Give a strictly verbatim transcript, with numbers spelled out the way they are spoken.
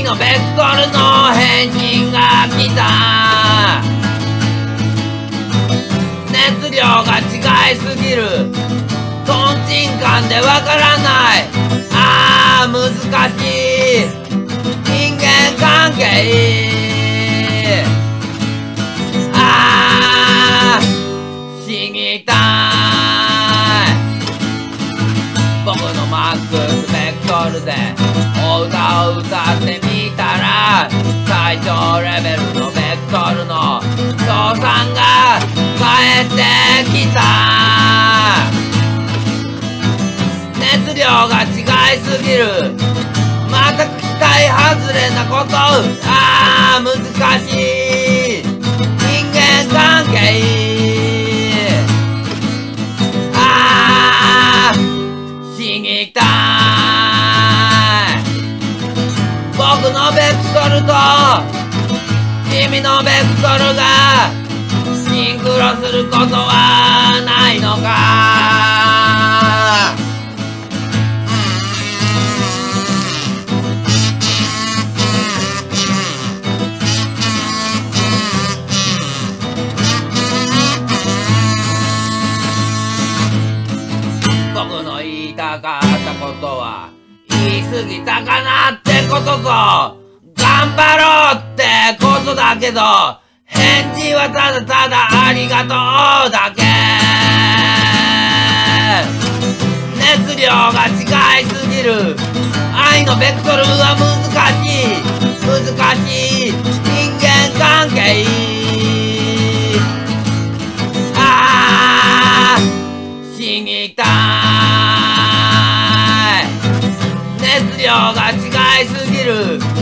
のベクトルの返信が来た。熱量が違いすぎる。トンチンカンでわからない。あー難しい人間関係。あー死にたい。僕のマックスベクトルでお歌を歌ってみたら、最長レベルのベクトルの賞賛が返ってきた。熱量が違いすぎる。また期待外れなこと。あー難しい人間関係。あー死にたい。僕のベクトルと君のベクトルがシンクロすることはないのか。僕の言いたかったことは言い過ぎたかなってことと、頑張ろうってことだけど、返事はただただありがとうだけ。熱量が違いすぎる。愛のベクトルは難しい難しい人間関係。あー死にたい。熱量が違いすぎる。